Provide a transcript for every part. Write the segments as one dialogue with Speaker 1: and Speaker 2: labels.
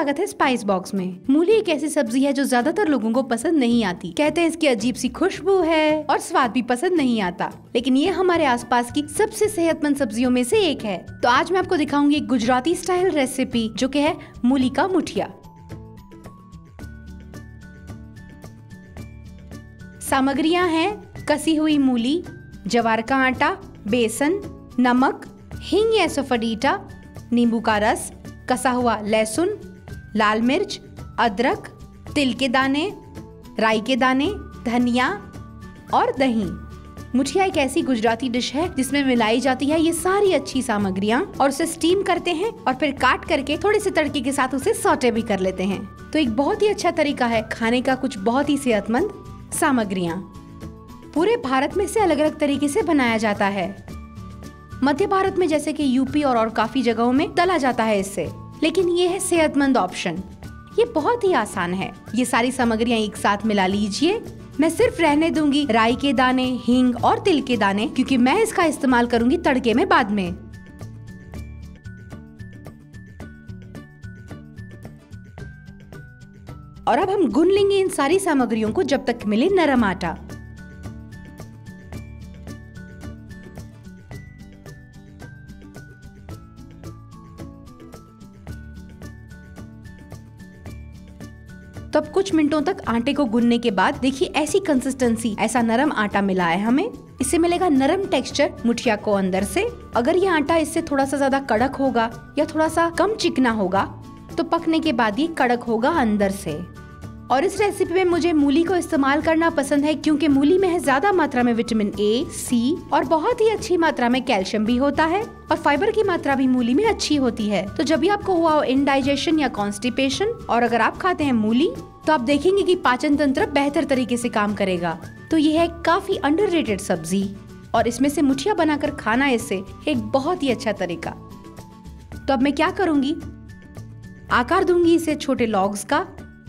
Speaker 1: स्वागत है spice box में। मूली एक ऐसी सब्जी है जो ज्यादातर लोगों को पसंद नहीं आती। कहते हैं इसकी अजीब सी खुशबू है और स्वाद भी पसंद नहीं आता, लेकिन ये हमारे आसपास की सबसे सेहतमंद सब्जियों में से एक है। तो आज मैं आपको दिखाऊंगी एक गुजराती स्टाइल रेसिपी जो कि है मूली का मुठिया। सामग्रियां हैं कसी हुई मूली, ज्वार का आटा, बेसन, नमक, हींग या एसोफेडिटा, नींबू का रस, कसा हुआ लहसुन, लाल मिर्च, अदरक, तिल के दाने, राई के दाने, धनिया और दही। मुठिया एक ऐसी गुजराती डिश है जिसमें मिलाई जाती है ये सारी अच्छी सामग्रियां और उसे स्टीम करते हैं और फिर काट करके थोड़े से तड़के के साथ उसे सौटे भी कर लेते हैं। तो एक बहुत ही अच्छा तरीका है खाने का कुछ बहुत ही सेहतमंद सामग्रियां। पूरे भारत में इसे अलग अलग तरीके से बनाया जाता है। मध्य भारत में जैसे कि यूपी और काफी जगहों में तला जाता है इससे, लेकिन ये है सेहतमंद ऑप्शन। ये बहुत ही आसान है। ये सारी सामग्रियां एक साथ मिला लीजिए। मैं सिर्फ रहने दूंगी राई के दाने, हींग और तिल के दाने, क्योंकि मैं इसका इस्तेमाल करूंगी तड़के में बाद में। और अब हम गूंथ लेंगे इन सारी सामग्रियों को जब तक मिले नरम आटा। तो अब कुछ मिनटों तक आटे को गूंथने के बाद देखिए ऐसी कंसिस्टेंसी, ऐसा नरम आटा मिला है हमें। इससे मिलेगा नरम टेक्सचर मुठिया को अंदर से। अगर ये आटा इससे थोड़ा सा ज्यादा कड़क होगा या थोड़ा सा कम चिकना होगा तो पकने के बाद ये कड़क होगा अंदर से। और इस रेसिपी में मुझे मूली को इस्तेमाल करना पसंद है क्योंकि मूली में है ज्यादा मात्रा में विटामिन ए, सी और बहुत ही अच्छी मात्रा में कैल्शियम भी होता है और फाइबर की मात्रा भी मूली में अच्छी होती है। तो जब भी आपको हुआ हो इंडाइजेशन या कॉन्स्टिपेशन और अगर आप खाते हैं मूली तो आप देखेंगे कि पाचन तंत्र बेहतर तरीके से काम करेगा। तो ये है काफी अंडररेटेड सब्जी और इसमें से मुठिया बनाकर खाना इससे एक बहुत ही अच्छा तरीका। तो अब मैं क्या करूंगी, आकार दूंगी इसे छोटे लॉग्स का,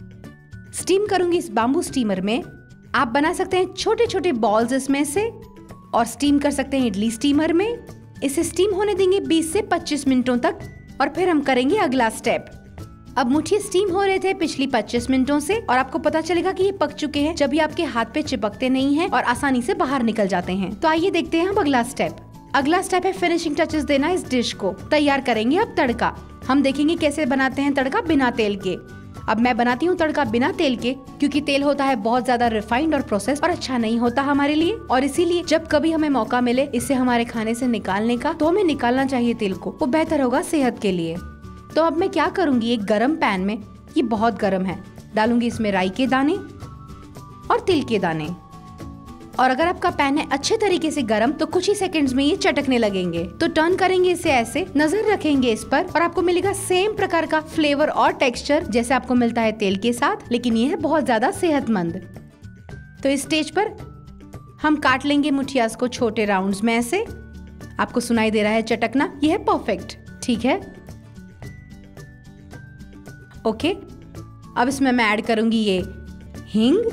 Speaker 1: स्टीम करूंगी इस बाम्बू स्टीमर में। आप बना सकते हैं छोटे छोटे बॉल्स इसमें से और स्टीम कर सकते हैं इडली स्टीमर में। इसे स्टीम होने देंगे 20 से 25 मिनटों तक और फिर हम करेंगे अगला स्टेप। अब मुठिए स्टीम हो रहे थे पिछली 25 मिनटों से और आपको पता चलेगा कि ये पक चुके हैं जब ये आपके हाथ पे चिपकते नहीं हैं और आसानी से बाहर निकल जाते हैं। तो आइए देखते हैं अब अगला स्टेप। अगला स्टेप है फिनिशिंग टचेस देना इस डिश को। तैयार करेंगे अब तड़का। हम देखेंगे कैसे बनाते हैं तड़का बिना तेल के। अब मैं बनाती हूँ तड़का बिना तेल के क्योंकि तेल होता है बहुत ज्यादा रिफाइंड और प्रोसेस और अच्छा नहीं होता हमारे लिए। और इसीलिए जब कभी हमें मौका मिले इसे हमारे खाने से निकालने का तो हमें निकालना चाहिए तेल को, वो बेहतर होगा सेहत के लिए। तो अब मैं क्या करूंगी, एक गरम पैन में, ये बहुत गरम है, डालूंगी इसमें राई के दाने और तिल के दाने। और अगर आपका पैन है अच्छे तरीके से गरम तो कुछ ही सेकंड्स में ये चटकने लगेंगे। तो टर्न करेंगे इसे ऐसे, नजर रखेंगे इस पर और आपको मिलेगा सेम प्रकार का फ्लेवर और टेक्सचर जैसे आपको मिलता है तेल के साथ, लेकिन ये है बहुत ज्यादा सेहतमंद। तो इस स्टेज पर हम काट लेंगे मुठियास को छोटे राउंड्स में ऐसे। आपको सुनाई दे रहा है चटकना, ये है परफेक्ट, ठीक है। ओके, अब इसमें मैं ऐड करूंगी ये हींग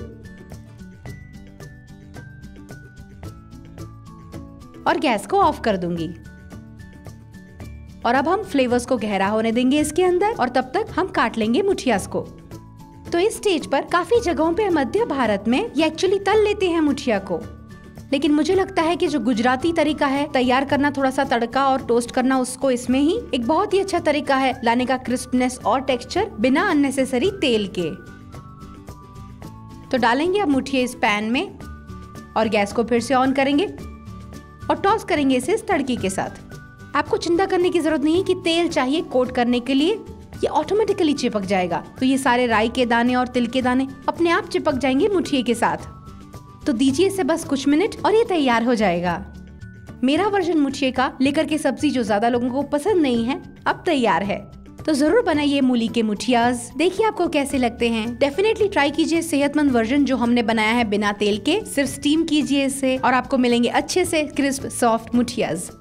Speaker 1: और गैस को ऑफ कर दूंगी। और अब हम फ्लेवर्स को गहरा होने देंगे इसके अंदर और तब तक हम काट लेंगे मुठियास को। तो इस स्टेज पर काफी जगहों पे मध्य भारत में ये एक्चुअली तल लेते हैं मुठिया को, लेकिन मुझे लगता है कि जो गुजराती तरीका है तैयार करना थोड़ा सा तड़का और टोस्ट करना उसको इसमें ही, एक बहुत ही अच्छा तरीका है लाने का क्रिस्पनेस और टेक्सचर बिना अननेसेसरी तेल के। तो डालेंगे अब मुठिया इस पैन में और गैस को फिर से ऑन करेंगे और टॉस करेंगे इसे इस तड़के के साथ। आपको चिंता करने की जरूरत नहीं है कि तेल चाहिए कोट करने के लिए, ये ऑटोमेटिकली चिपक जाएगा। तो ये सारे राई के दाने और तिल के दाने अपने आप चिपक जाएंगे मुठिए के साथ। तो दीजिए इसे बस कुछ मिनट और ये तैयार हो जाएगा। मेरा वर्जन मुठिए का लेकर के सब्जी जो ज्यादा लोगों को पसंद नहीं है अब तैयार है। तो जरूर बनाइए मूली के मुठियास, देखिए आपको कैसे लगते हैं। डेफिनेटली ट्राई कीजिए सेहतमंद वर्जन जो हमने बनाया है बिना तेल के। सिर्फ स्टीम कीजिए इसे और आपको मिलेंगे अच्छे से क्रिस्प सॉफ्ट मुठियास।